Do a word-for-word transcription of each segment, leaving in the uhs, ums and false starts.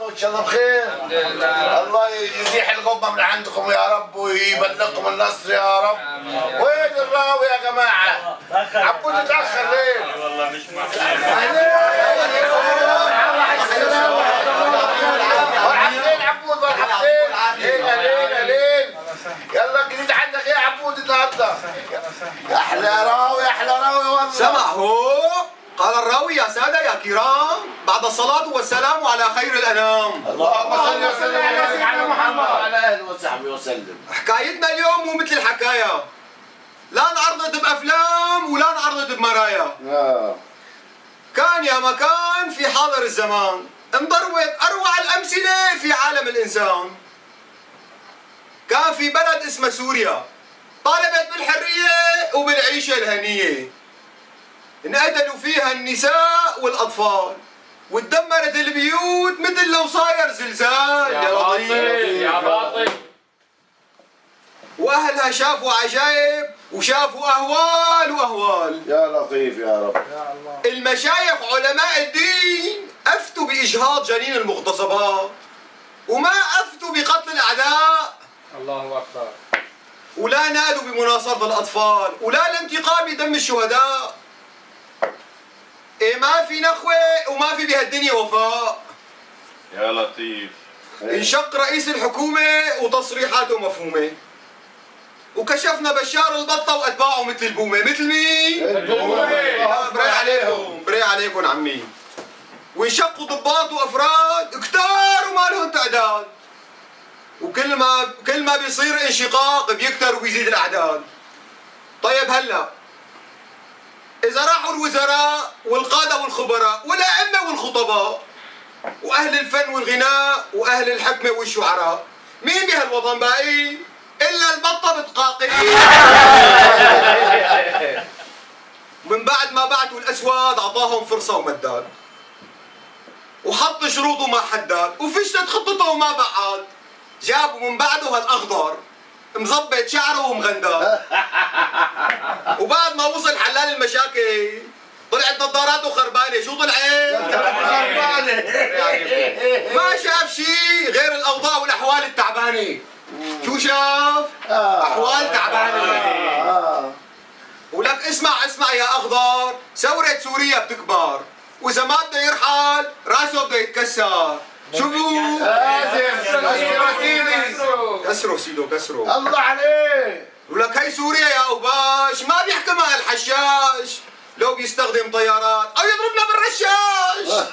ان شاء الله بخير. الحمد لله. الله يزيح الغمه من عندكم يا رب ويبلغكم النصر يا رب. وين الراوي يا جماعه؟ عبود اتاخر ليه؟ والله مش معقول. مرحبتين عبود مرحبتين. ليلة ليلة ليل. يلا الجديد عندك ايه يا عبود النهارده؟ احلى راوي احلى راوي والله. سمعوا قال الراوي يا سادة يا كرام بعد الصلاة والسلام على خير الأنام. اللهم صل وسلم على محمد وعلى اهله وصحبه وسلم. حكايتنا اليوم مو مثل الحكاية، لا انعرضت بأفلام ولا انعرضت بمرايا. آه. كان يا مكان في حاضر الزمان انضربت أروع الأمثلة في عالم الإنسان. كان في بلد اسمه سوريا طالبت بالحرية وبالعيشة الهنية. انقتلوا فيها النساء والأطفال وتدمرت البيوت مثل لو صاير زلزال. يا لطيف يا باطل. وأهلها شافوا عجائب وشافوا أهوال وأهوال. يا لطيف يا رب. يا الله. المشايخ علماء الدين أفتوا بإجهاض جنين المغتصبات وما أفتوا بقتل الأعداء. الله أكبر. ولا نادوا بمناصرة الأطفال ولا الانتقام بدم الشهداء. إيه ما في نخوة وما في بهالدنيا وفاء. يا لطيف. انشق رئيس الحكومة وتصريحاته مفهومة وكشفنا بشار البطة وأتباعه مثل البومة. مثل مين؟ البومة. بري عليكم بري عليكم عمي. وانشقوا ضباط وأفراد كتار وما لهم تعداد. وكل ما كل ما بيصير انشقاق بيكتر وبيزيد الأعداد. طيب هلا إذا راحوا الوزراء والقادة والخبراء والأئمة والخطباء وأهل الفن والغناء وأهل الحكمة والشعراء، مين بهالوطن باقي؟ إلا البطة بتقاقي. من بعد ما بعتوا الأسود أعطاهم فرصة ومداد وحط شروطه ما حداد وفشلت خطته وما بعد. جابوا من بعده هالأخضر مظبط شعره ومغنداد. وبعد ما وصل حلال المشاكل طلعت نظاراته خربانه. شو طلعت؟ خربانه. ما شاف شيء غير الاوضاع والاحوال التعبانه. شو شاف؟ احوال تعبانه. ولك اسمع اسمع يا اخضر، ثوره سوريا بتكبر واذا ما بده يرحل راسه بده يتكسر. شو بو؟ لازم كسروا سيدي. كسروا سيدو كسروا. الله عليك. ولك هي سوريا يا أوباش ما بيحكمها الحشاش لو بيستخدم طيارات أو يضربنا بالرشاش.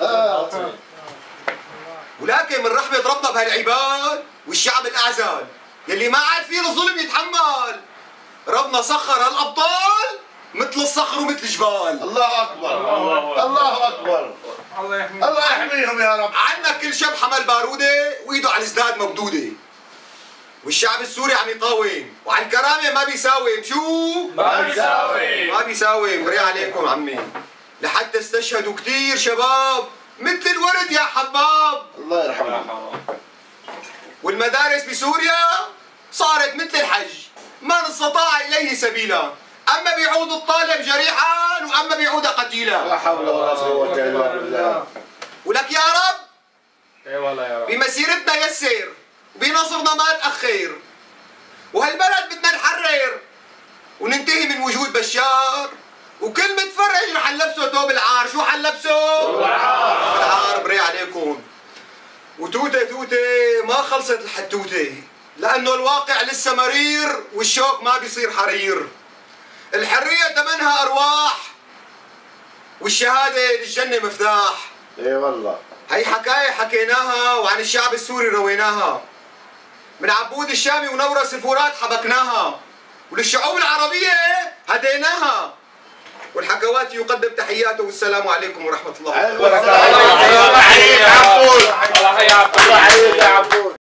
ولكن من رحمة ربنا بهالعباد والشعب الأعزال يلي ما عاد فيه الظلم يتحمل، ربنا سخر هالأبطال مثل الصخر ومثل الجبال. الله أكبر. الله أكبر. الله يحميهم. الله يحميهم يا رب. عنا كل شب حمل بارودة وإيده على الازداد ممدودة. والشعب السوري عم يقاوم وعن كرامه ما بيساوم. شو؟ ما بيساوم. ما بيساوم. بري عليكم عمي. لحتى استشهدوا كثير شباب مثل الورد يا حباب. الله يرحمه. والمدارس بسوريا صارت مثل الحج من استطاع اليه سبيلا، اما بيعود الطالب جريحا واما بيعود قتيلا. لا حول ولا قوة الا بالله. ولك يا رب اي والله يا رب بمسيرتنا يسر بنصرنا ما تأخر، وهالبلد بدنا نحرر وننتهي من وجود بشار، وكل متفرج رح نلبسه ثوب العار. شو حنلبسه؟ ثوب العار. العار. بري عليكم. وتوته توته ما خلصت الحتوته لأنه الواقع لسه مرير والشوق ما بيصير حرير. الحرية ثمنها أرواح والشهادة للجنة مفتاح. اي والله. هي حكاية حكيناها وعن الشعب السوري رويناها، من عبود الشامي ونورس الفرات حبكناها، وللشعوب العربية هديناها. والحكواتي يقدم تحياته والسلام عليكم ورحمة الله وبركاته. الله يحييك عبود. الله يحييك. الله يحييك يا عبود.